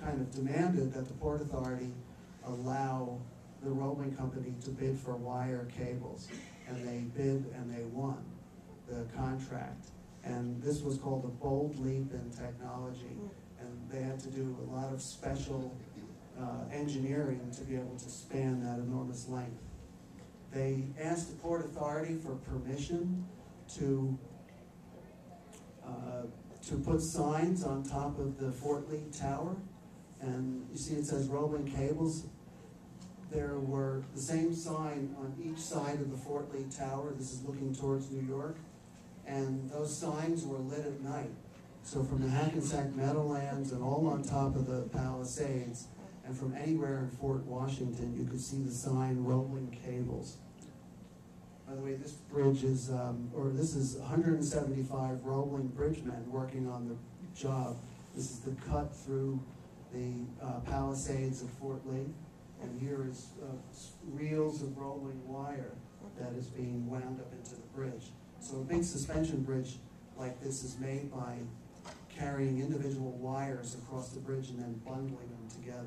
kind of demanded that the Port Authority allow the Roebling Company to bid for wire cables. And they bid and they won the contract. And this was called a bold leap in technology. And they had to do a lot of special engineering to be able to span that enormous length. They asked the Port Authority for permission to put signs on top of the Fort Lee Tower. And you see it says Roebling Cables. There were the same sign on each side of the Fort Lee Tower. This is looking towards New York. And those signs were lit at night. So from the Hackensack Meadowlands and all on top of the Palisades, and from anywhere in Fort Washington, you could see the sign Roebling Cables. By the way, this bridge is, this is 175 Roebling bridgemen working on the job. This is the cut through the Palisades of Fort Lee. And here is reels of Roebling wire that is being wound up into the bridge. So a big suspension bridge like this is made by carrying individual wires across the bridge and then bundling them together.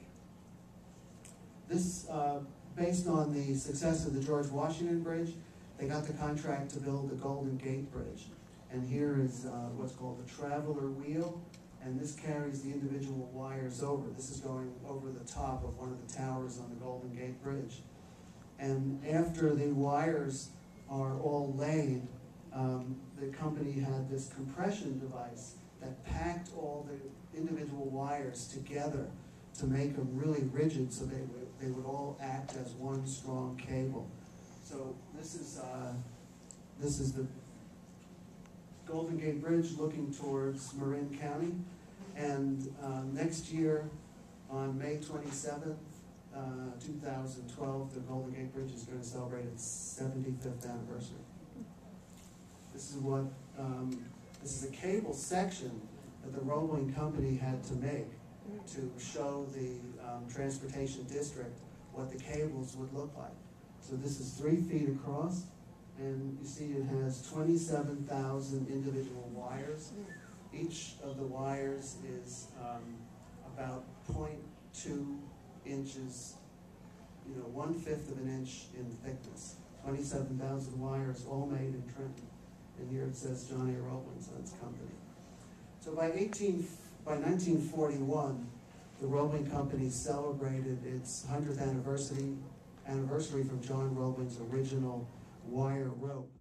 This, based on the success of the George Washington Bridge, they got the contract to build the Golden Gate Bridge. And here is what's called the traveler wheel, and this carries the individual wires over. This is going over the top of one of the towers on the Golden Gate Bridge. And after the wires are all laid, the company had this compression device that packed all the individual wires together to make them really rigid so they would all act as one strong cable. So this is the Golden Gate Bridge looking towards Marin County. And next year, on May 27th, 2012, the Golden Gate Bridge is going to celebrate its 75th anniversary. This is what this is a cable section that the Roebling Company had to make to show the transportation district what the cables would look like. So this is 3 feet across, and you see it has 27,000 individual wires. Each of the wires is about 0.2 inches, 1/5 of an inch in thickness. 27,000 wires, all made in Trenton. And here it says John A. Roebling Sons Company. So by 1941, the Roebling Company celebrated its 100th anniversary from John Roebling's original wire rope.